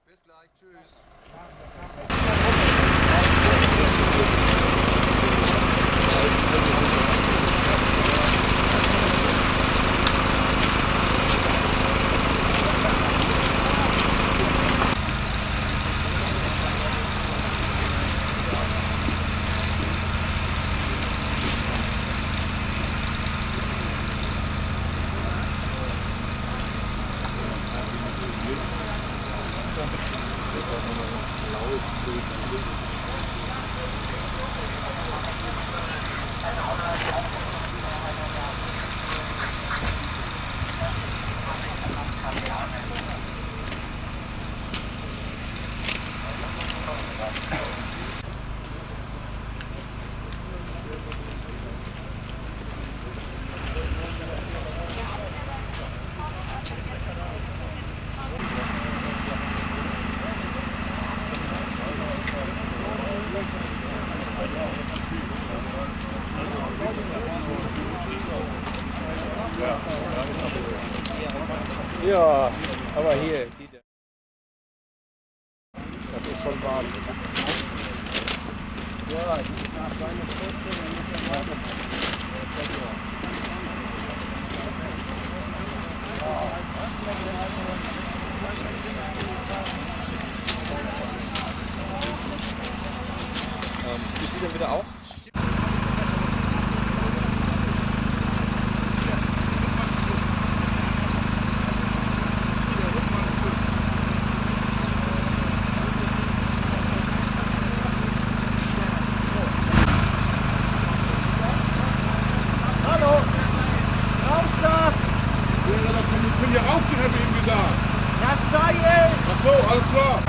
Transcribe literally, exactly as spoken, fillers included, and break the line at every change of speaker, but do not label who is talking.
Bis gleich, tschüss.
Ja, aber hier, die, das ist schon warm. Ja, ich muss nach seine Schritte, dann muss er warten. Ähm, wie sieht denn wieder aus?
Ich bin ja rausgehen, habe ich ihm gesagt.
Das Seil!
Ach so, alles klar.